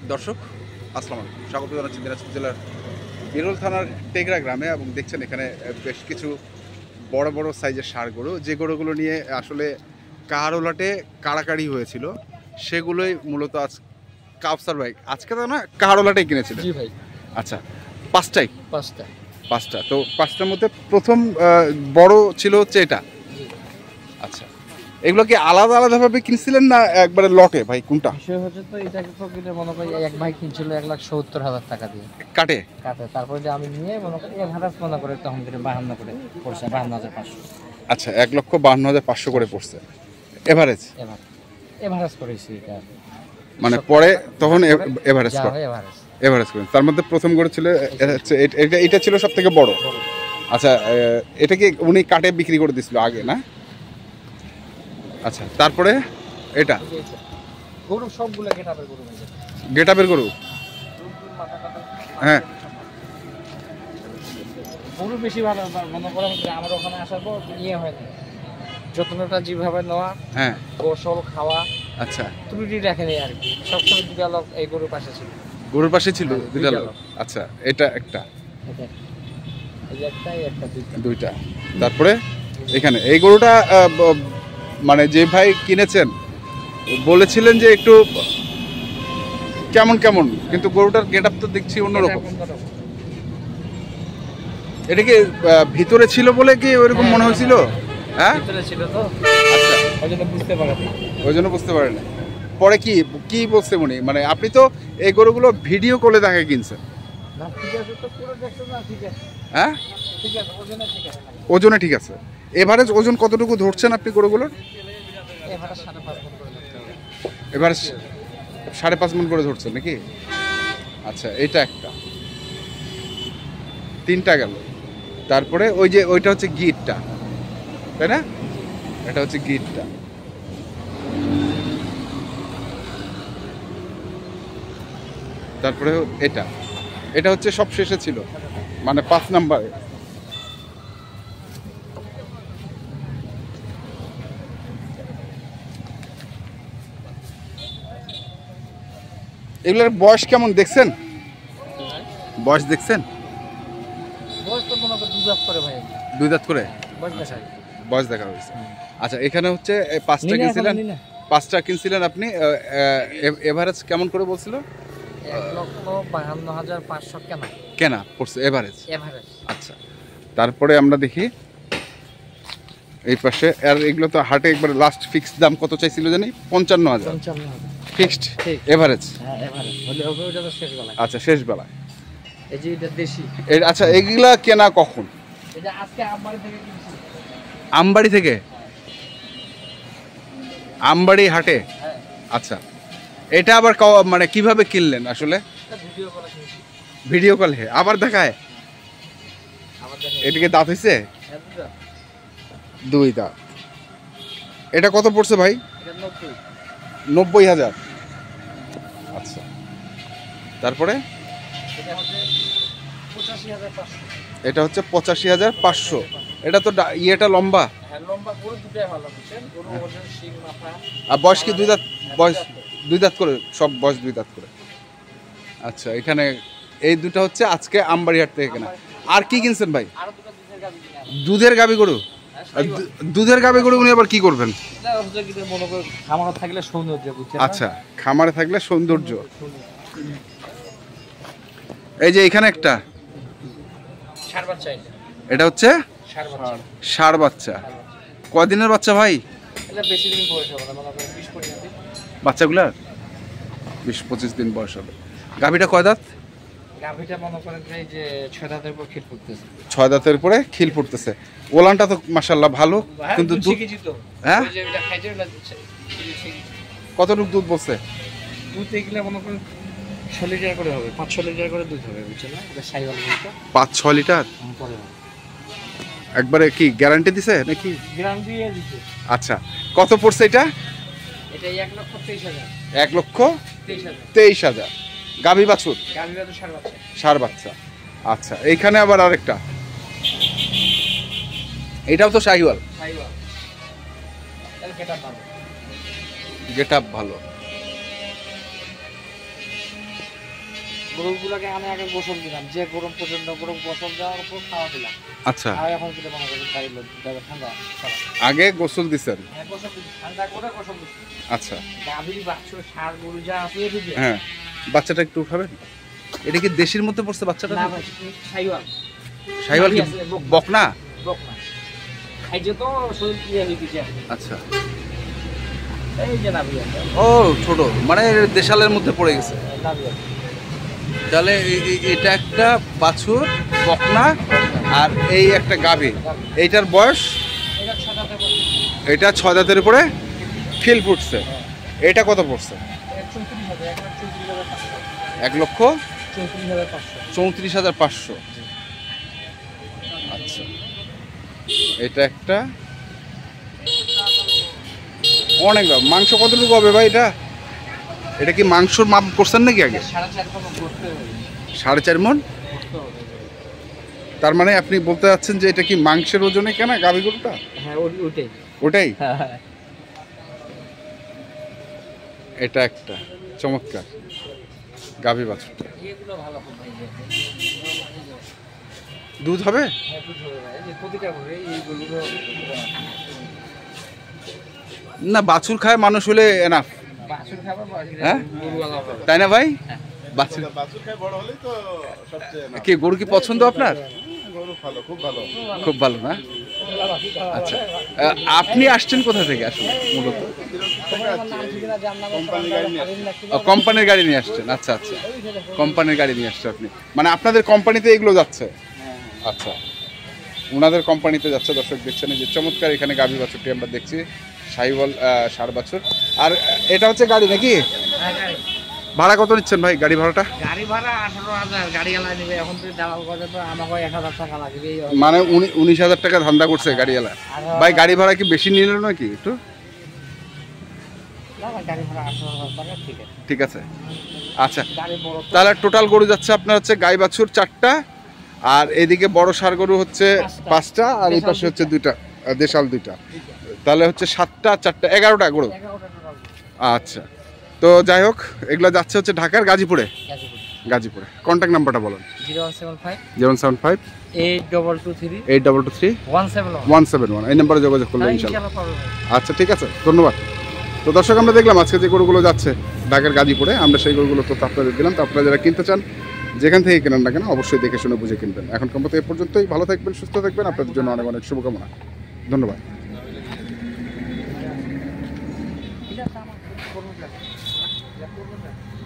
দর্শক আসসালামু আলাইকুম, স্বাগত জানাচ্ছি দিনাজপুর জেলার বিরল থানার টেগরা গ্রামে। এবং দেখছেন এখানে বেশ কিছু বড় বড় সাইজের ষাঁড় গরু, যে গরুগুলো নিয়ে আসলে কাহারোলাটে কাড়াকাড়ি হয়েছিল সেগুলোই মূলত আজ কাউসার ভাই আজকে তো না কাহারোলাটাই কিনেছিলেন। জি ভাই। আচ্ছা, পাঁচটা। তো পাঁচটার মধ্যে প্রথম বড় ছিল হচ্ছে এটা। আচ্ছা, এগুলো কি আলাদা আলাদাভাবে কিনছিলেন না একবারে লটে ভাই, কোনটা? বিষয় হচ্ছে তো এটাকে প্রকৃতি মনে করি এক ভাই কিনছিল 1,70,000 টাকা দিয়ে কাটে। তারপরে যে আমি নিয়ে মনে করি এভারেজ মনে করে তখন করে 52 করে পড়ছে 52,500। আচ্ছা, 1,52,500 করে পড়ছে এভারেজ করেছি এটা, মানে পরে তখন এভারেজ করেন। তার মধ্যে প্রথম গরু ছিল এটা ছিল সব থেকে বড়। আচ্ছা, এটা কি উনি কাটে বিক্রি করে দিছিল আগে না? আচ্ছা, তারপরে এটা গরু সবগুলো গেটআপের গরু। হ্যাঁ, গরু বেশি ভালো মনে করেন আমার ওখানে আসার পর ইয়ে হয়নি, যত্নটা যেভাবে নেওয়া, হ্যাঁ, গোসল খাওয়া, আচ্ছা, ত্রুটি রাখেনি আর কি। সবসময় দুটা লোক এই গরুর পাশে ছিল। গরুর পাশে ছিল দুইটা লোক। আচ্ছা, এটা একটা, দুইটা। তারপরে এখানে এই গরুটা মানে যে ভাই কিনেছেন বলেছিলেন যে একটু কেমন কেমন, কিন্তু গরুটার গেটআপ তো দেখছি অন্যরকম। এটা কি ভিতরে ছিল বলে কি ওইরকম মনে হয়েছিল? হ্যাঁ, ভিতরে ছিল তো, আচ্ছা, ওই জন্য বুঝতে পারেনি। পরে কি বলছে উনি? মানে আপনি তো এই গরুগুলো ভিডিও কলে দেখে কিনছেন। হ্যাঁ, ওজনে ঠিক আছে। এভারেজ ওজন কতটুকু ধরছেন আপনি গরুগুলোর? এভারেজ 5.5 মণ করে ধরছেন নাকি? আচ্ছা, এটা একটা, তিনটা গেল। তারপরে ওইটা হচ্ছে গিটটা, তাই না? এটা হচ্ছে গিটটা। তারপরে এটা হচ্ছে সব শেষে ছিল, মানে 5 নাম্বারে। এগুলোর বয়স কেমন দেখছেন? বয়স দেখছেন? দুই দাঁত করে বয়স দেখা হয়েছে। আচ্ছা, এখানে হচ্ছে 5টা কিনছিলেন, 5টা কিনছিলেন আপনি। এভারেজ কেমন করে বলছিল? 1,52,500 কেনা পড়ছে এভারেজ। আচ্ছা, তারপরে আমরা দেখি এই পাশে। আর এগুলো তো হাটে একবার লাস্ট ফিক্সড দাম কত চাইছিল জানি? 55,000 ফিক্সড এভারেজ। আচ্ছা, শেষ বেলা। আচ্ছা, এগুলা কেনা কখন? আমবাড়ি থেকে, আমবাড়ি হাটে। আচ্ছা, এটা আবার মানে কিভাবে কিনলেন আসলে? ভিডিও কলে আবার দেখায়। এদিকে দাঁত হয়েছে? 2 দাঁত। এটা কত পড়ছে ভাই? 90,000। আচ্ছা, তারপরে এটা হচ্ছে 85,500। এটা তো ইয়েটা লম্বা। আর বয়স কি 2 দাঁত? বয়স 2 দাঁত করে, সব বয়স 2 দাঁত করে। আচ্ছা, এখানে এই দুটো হচ্ছে আজকে আমবাড়িহাট থেকে কেনা। আর কি কিনছেন ভাই? দুধের গাভী গরু। দুধের গাভী গরু উনি আবার কি করবেন? আচ্ছা, খামারে থাকলে সৌন্দর্য। এই যে এখানে একটা, এটা হচ্ছে ষাঁড় বাচ্চা। কয়দিনের বাচ্চা ভাই বাচ্চাগুলার? 20-25 দিন বয়স হবে। গাভীটা কয় দাঁত? গাভীটা মনে করেন যে 6 দাঁতের উপর খিল ফুটতেছে। 6 দাঁতের উপরে খিল ফুটতেছে। ওলানটা তো মাশাআল্লাহ ভালো, কিন্তু হ্যাঁ, কতটুকু দুধ বলছে? দুধ এগুলা মনে করেন 6 লিটার করে হবে, 5-6 লিটার করে দুধ হবে, বুঝছেন না? এটা সাইওয়াল দুধটা 5-6 লিটার একবারে। কি গ্যারান্টি দিছে নাকি? গ্যারান্টি দিছে। আচ্ছা, কত পড়ছে এটা? এটা 1,23,000। 1,23,000 গাভী বাছুর, ষাঁড় বাচ্চা। আচ্ছা, এইখানে আবার আরেকটা, এটাও তো শাহিওয়াল। গেটআপ ভালো। গরুগুলোকে আমি আগে গোসল দিলাম, যে গরম প্রচন্ড গরম, গোসল দেওয়ার উপর খাওয়া দিলাম। আচ্ছা, আর এখন যেটা মনে করেন গাড়ি লোড ঠান্ডা ছাড়া। আগে গোসল দিচ্ছেন? হ্যাঁ, গোসল দিচ্ছি, ঠান্ডা করে গোসল দিচ্ছি। আচ্ছা, গাভীর বাছুর ষাঁড় গরু যা আছে এদিকে। হ্যাঁ, বাচ্চাটা একটু উঠাবেন। এটা কি দেশির মধ্যে পড়ছে বাচ্চাটা? না ভাই, শাহিওয়াল। শাহিওয়াল কি বকনা? বকনা খাইছে তো শরীর ইয়ে হয়ে গেছে। আচ্ছা, এই যে নাভি আছে। ও ছোট, মানে দেশালের মধ্যে পড়ে গেছে। নাভি আছে। তাহলে এটা একটা বাছুর বকনা আর এই একটা গাভী। এইটার বয়স, এটা 6 দাঁতের বছর। এটা 6 দাঁতের উপরে খিল ফুটছে। এটা কত পড়ছে? 34,000, 34,500। 1,34,500। আচ্ছা, এটা একটা অনেক মাংস কতটুকু হবে ভাই? এটা কি মাংসর মাপ করছেন নাকি আগে? 4.5 মণ করতে হবে। 4.5 মণ? করতে হবে। তার মানে আপনি বলতে চাচ্ছেন যে এটা কি মাংসের ওজনে কেনা গাভী গরুটা? হ্যাঁ, ওটাই। ওটাই? হ্যাঁ। এটা একটা চমৎকার গাভী বাছুরটা। এগুলো ভালো খুব ভাই। দুধ হবে? হ্যাঁ, দুধ হবে ভাই। এই যে প্রতিটা করে এইগুলো না, বাছুর খায় মানুষ হলে এনাফ, বাছুর খাবার হ্যাঁ গরুওয়ালা হবে। তাই না ভাই? বাছুর বাছুর খায় বড় হলেই তো সবচেয়ে না। কি গরু কি পছন্দ আপনার? গরু ভালো, খুব ভালো। খুব ভালো না? আচ্ছা, আপনি আসছেন কোথা থেকে আসলে মূলত? কোম্পানির গাড়ি নিয়ে আসছেন? আচ্ছা আচ্ছা, কোম্পানির গাড়ি নিয়ে আসছে আপনি, মানে আপনাদের কোম্পানিতে এগুলো যাচ্ছে? আচ্ছা, ওনাদের কোম্পানিতে যাচ্ছে। দর্শক দেখছেন এই যে চমৎকার এখানে গাভী বাছুরটি আমরা দেখছি, শাহিওয়াল ষাঁড় বাছুর। আর এটা হচ্ছে গাড়ি নাকি? ভাড়া কত নিচ্ছেন ভাই গাড়ি ভাড়াটা? গাড়ি ভাড়া 18,000, গাড়ি আলা নিবে। এখন তুই দালাল করে তো আমাকে 1,000 টাকা লাগবে। মানে 19,000 টাকা ধান্দা করছে গাড়িওয়ালা। ভাই গাড়ি ভাড়া কি বেশি নিল নাকি একটু? গাড়ি ভাড়া 18,000 টাকা, ঠিক আছে। ঠিক আছে, আচ্ছা। গাড়ি বড় তো। তাহলে টোটাল গরু যাচ্ছে আপনার হচ্ছে গাই বাছুর 4টা, আর এদিকে বড় ষাঁড় গরু হচ্ছে 5টা, আর এই পাশে হচ্ছে 2টা দেশাল 2টা। তাহলে হচ্ছে 7টা 4টা 11টা গরু। 11টা টোটাল। আচ্ছা, তো যাই হোক, এগুলো যাচ্ছে হচ্ছে ঢাকার গাজীপুরে। গাজীপুরে কন্ট্যাক্ট নাম্বারটা বলুন। 0175 075 8223 8223 171। 171, এই নাম্বারে যোগাযোগ করবেন ইনশাআল্লাহ। ইনশাআল্লাহ পারবো ভাই। আচ্ছা, ঠিক আছে, ধন্যবাদ। তো দর্শক, আমরা দেখলাম আজকে যে গরুগুলো যাচ্ছে ঢাকার গাজীপুরে, আমরা সেই গরুগুলো তো আপনাদের দিলাম। তো আপনারা যারা কিনতে চান, যেখান থেকে কেনেন না কেন, অবশ্যই দেখে শুনে বুঝে কিনবেন। এখন মতো এ পর্যন্তই। ভালো থাকবেন, সুস্থ থাকবেন, আপনাদের জন্য অনেক অনেক শুভকামনা। ধন্যবাদ। ঠিক আছে, আমার করবো না।